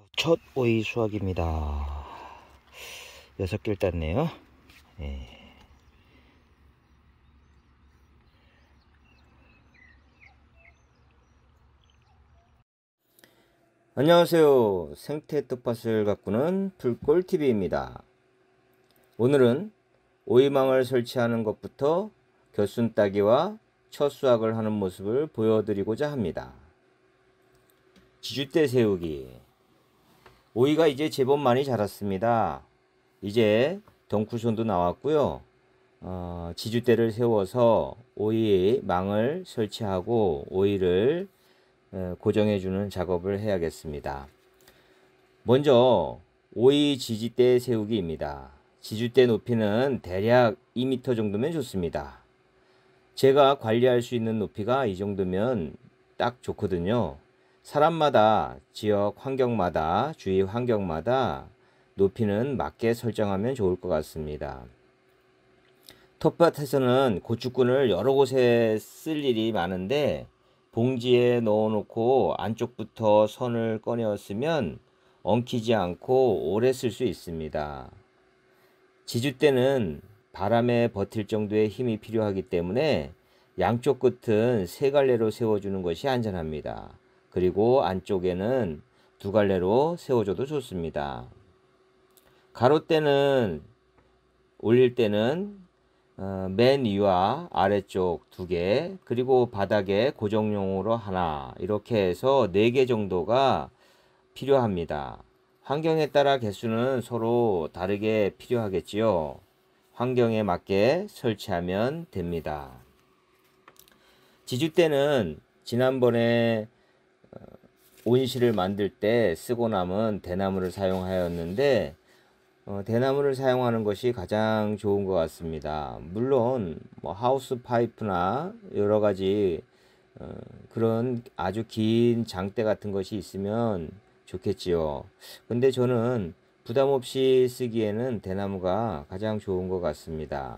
첫 오이 수확입니다. 6개를 땄네요. 네. 안녕하세요. 생태 텃밭을 가꾸는 풀꿀TV입니다. 오늘은 오이망을 설치하는 것부터 겨순 따기와 첫 수확을 하는 모습을 보여드리고자 합니다. 지주대 세우기. 오이가 이제 제법 많이 자랐습니다. 이제 덩쿨손도 나왔고요. 지주대를 세워서 오이 망을 설치하고 오이를 고정해 주는 작업을 해야겠습니다. 먼저 오이 지지대 세우기입니다. 지주대 높이는 대략 2m 정도면 좋습니다. 제가 관리할 수 있는 높이가 이 정도면 딱 좋거든요. 사람마다, 지역 환경마다, 주위 환경마다 높이는 맞게 설정하면 좋을 것 같습니다. 텃밭에서는 고추꾼을 여러 곳에 쓸 일이 많은데 봉지에 넣어 놓고 안쪽부터 선을 꺼내었으면 엉키지 않고 오래 쓸 수 있습니다. 지주대는 바람에 버틸 정도의 힘이 필요하기 때문에 양쪽 끝은 3갈래로 세워주는 것이 안전합니다. 그리고 안쪽에는 2갈래로 세워줘도 좋습니다. 가로대는 올릴 때는 맨 위와 아래쪽 2개, 그리고 바닥에 고정용으로 하나, 이렇게 해서 4개 정도가 필요합니다. 환경에 따라 개수는 서로 다르게 필요하겠지요. 환경에 맞게 설치하면 됩니다. 지주대는 지난번에 온실을 만들 때 쓰고 남은 대나무를 사용하였는데 대나무를 사용하는 것이 가장 좋은 것 같습니다. 물론 하우스 파이프나 여러 가지 그런 아주 긴 장대 같은 것이 있으면 좋겠지요. 근데 저는 부담 없이 쓰기에는 대나무가 가장 좋은 것 같습니다.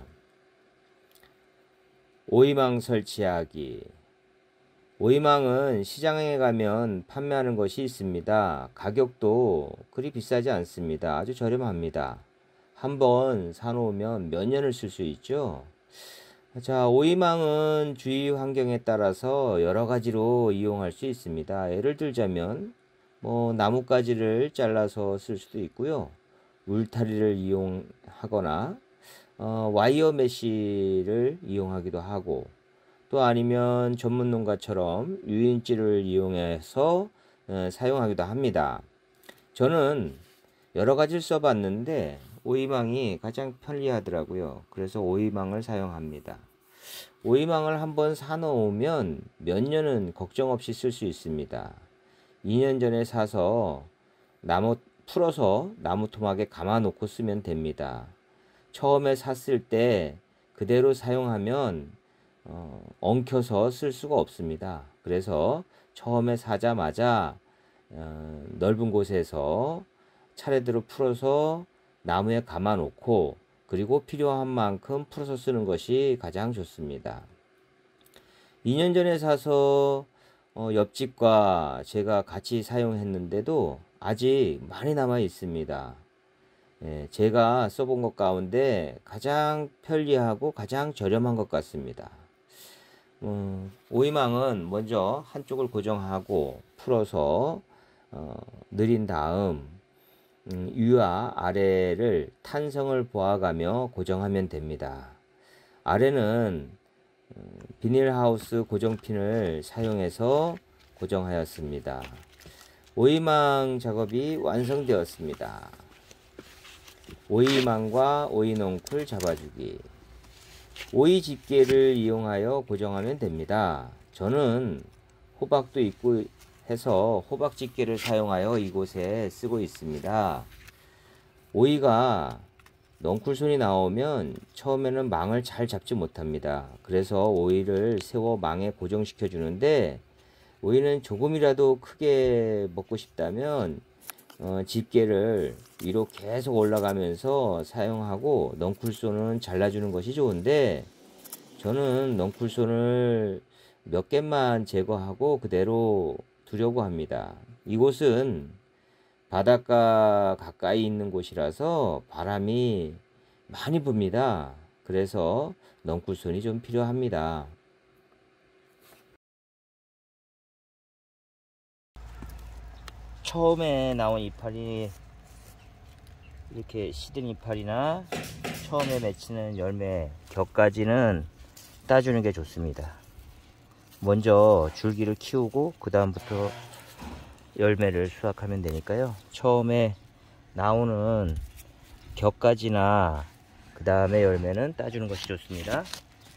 오이망 설치하기. 오이망은 시장에 가면 판매하는 것이 있습니다. 가격도 그리 비싸지 않습니다. 아주 저렴합니다. 한번 사놓으면 몇 년을 쓸 수 있죠. 자, 오이망은 주위 환경에 따라서 여러 가지로 이용할 수 있습니다. 예를 들자면 나뭇가지를 잘라서 쓸 수도 있고요. 울타리를 이용하거나 와이어 메쉬를 이용하기도 하고, 또 아니면 전문 농가처럼 유인지를 이용해서 사용하기도 합니다. 저는 여러 가지를 써봤는데 오이망이 가장 편리하더라고요. 그래서 오이망을 사용합니다. 오이망을 한번 사놓으면 몇 년은 걱정 없이 쓸 수 있습니다. 2년 전에 사서 풀어서 나무 토막에 감아 놓고 쓰면 됩니다. 처음에 샀을 때 그대로 사용하면 엉켜서 쓸 수가 없습니다. 그래서 처음에 사자마자 넓은 곳에서 차례대로 풀어서 나무에 감아 놓고 그리고 필요한 만큼 풀어서 쓰는 것이 가장 좋습니다. 2년 전에 사서 옆집과 제가 같이 사용했는데도 아직 많이 남아 있습니다. 제가 써본 것 가운데 가장 편리하고 가장 저렴한 것 같습니다. 오이망은 먼저 한쪽을 고정하고 풀어서 늘인 다음 위와 아래를 탄성을 보아가며 고정하면 됩니다. 아래는 비닐하우스 고정핀을 사용해서 고정하였습니다. 오이망 작업이 완성되었습니다. 오이망과 오이넝쿨 잡아주기. 오이 집게를 이용하여 고정하면 됩니다. 저는 호박도 있고 해서 호박 집게를 사용하여 이곳에 쓰고 있습니다. 오이가 넝쿨손이 나오면 처음에는 망을 잘 잡지 못합니다. 그래서 오이를 세워 망에 고정시켜 주는데, 오이는 조금이라도 크게 먹고 싶다면 집게를 위로 계속 올라가면서 사용하고 넝쿨손은 잘라주는 것이 좋은데, 저는 넝쿨손을 몇 개만 제거하고 그대로 두려고 합니다. 이곳은 바닷가 가까이 있는 곳이라서 바람이 많이 붑니다. 그래서 넝쿨손이 좀 필요합니다. 처음에 나온 이파리, 이렇게 시든 이파리나 처음에 맺히는 열매 격까지는 따주는 게 좋습니다. 먼저 줄기를 키우고 그 다음부터 열매를 수확하면 되니까요. 처음에 나오는 격까지나 그 다음에 열매는 따주는 것이 좋습니다.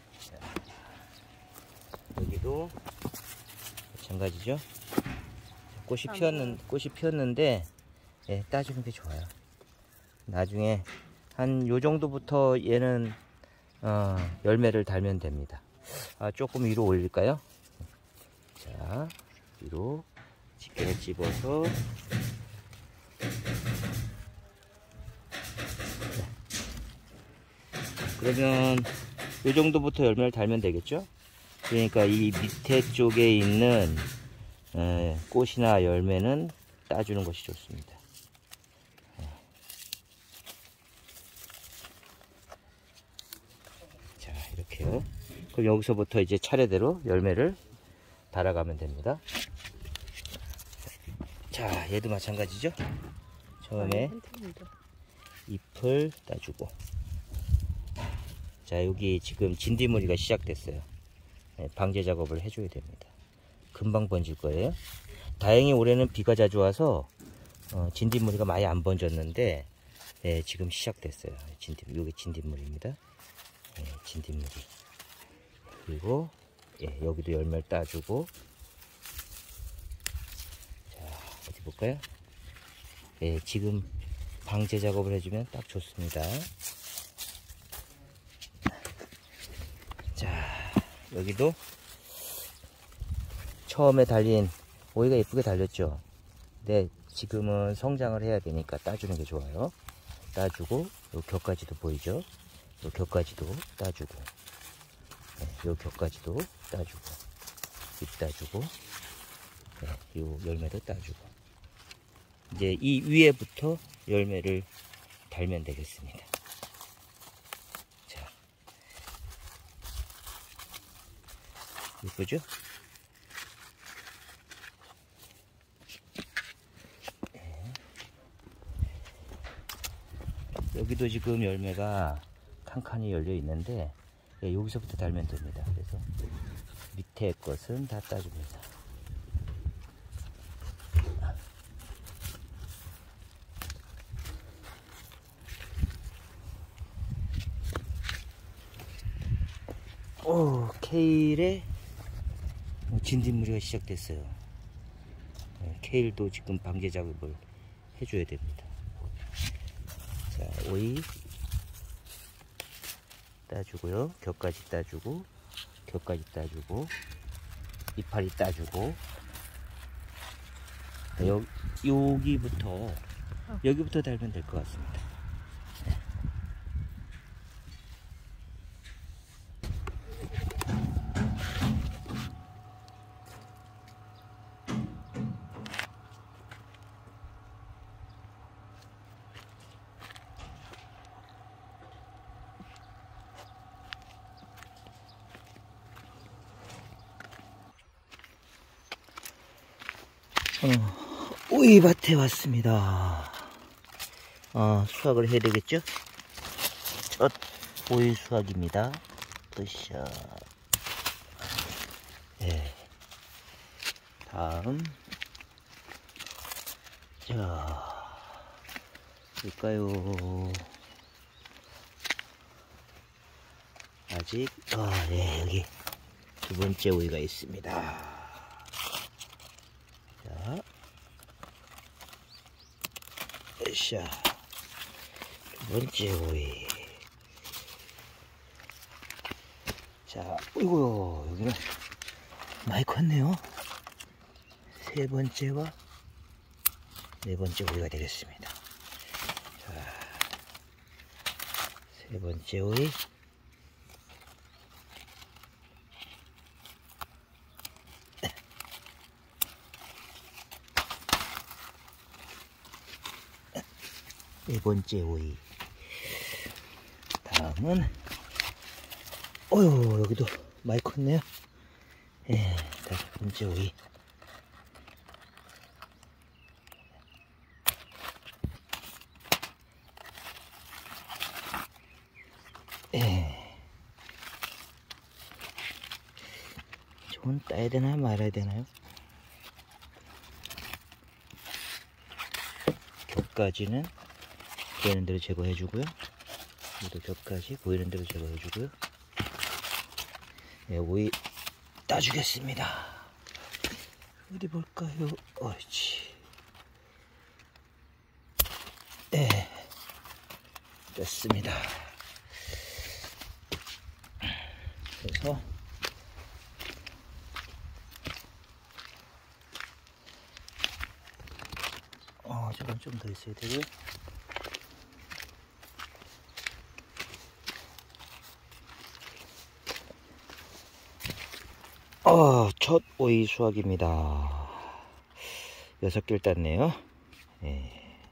여기도 마찬가지죠. 꽃이 피었는데 예, 따주는 게 좋아요. 나중에 한 요 정도부터 얘는 열매를 달면 됩니다. 조금 위로 올릴까요? 자, 위로 집게를 집어서 그러면 요 정도부터 열매를 달면 되겠죠? 그러니까 이 밑에 쪽에 있는 꽃이나 열매는 따주는 것이 좋습니다. 자, 이렇게요. 그럼 여기서부터 이제 차례대로 열매를 달아가면 됩니다. 자, 얘도 마찬가지죠. 처음에 잎을 따주고, 자, 여기 지금 진딧물이가 시작됐어요. 방제 작업을 해줘야 됩니다. 금방 번질 거예요. 다행히 올해는 비가 자주 와서 진딧물이가 많이 안 번졌는데 지금 시작됐어요. 여기 진딧물입니다. 진딧물이. 그리고 여기도 열매를 따주고, 자, 어디 볼까요? 지금 방제 작업을 해주면 딱 좋습니다. 자, 여기도 처음에 달린 오이가 예쁘게 달렸죠. 근데 지금은 성장을 해야 되니까 따주는 게 좋아요. 따주고, 요 격까지도 보이죠? 요 격까지도 따주고, 요 격까지도 따주고, 잎 따주고, 요 열매도 따주고, 이제 이 위에부터 열매를 달면 되겠습니다. 자, 예쁘죠? 여기도 지금 열매가 칸칸이 열려 있는데 여기서부터 달면 됩니다. 그래서 밑에 것은 다 따줍니다. 오, 케일에 진딧물이가 시작됐어요. 케일도 지금 방제 작업을 해줘야 됩니다. 자, 오이 따주고요. 격까지 따주고, 격까지 따주고, 이파리 따주고, 여기부터 달면 될 것 같습니다. 오이밭에 왔습니다. 수확을 해야 되겠죠? 첫 오이 수확입니다. 으쌰. 네. 다음. 자, 볼까요? 아직, 네, 여기 두 번째 오이가 있습니다. 자. 으쌰. 두 번째 오이. 자, 어이구요, 여기는 많이 컸네요. 세 번째와 네 번째 오이가 되겠습니다. 자, 세 번째 오이. 네 번째 오이. 다음은 어휴, 여기도 많이 컸네요. 예, 다섯 번째 오이. 예. 저건 따야 되나요, 말아야 되나요? 겹까지는 보이는 대로 제거해 주고요. 여기도 겹까지 보이는 대로 제거해 주고요. 네, 오이 따주겠습니다. 어디 볼까요? 옳지. 네, 됐습니다. 그래서 저건 좀 더 있어야 되고요. 첫 오이 수확입니다. 6개를 땄네요. 예.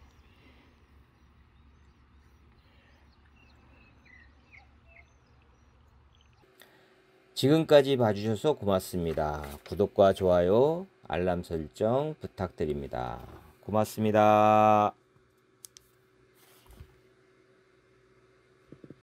지금까지 봐주셔서 고맙습니다. 구독과 좋아요, 알람 설정 부탁드립니다. 고맙습니다.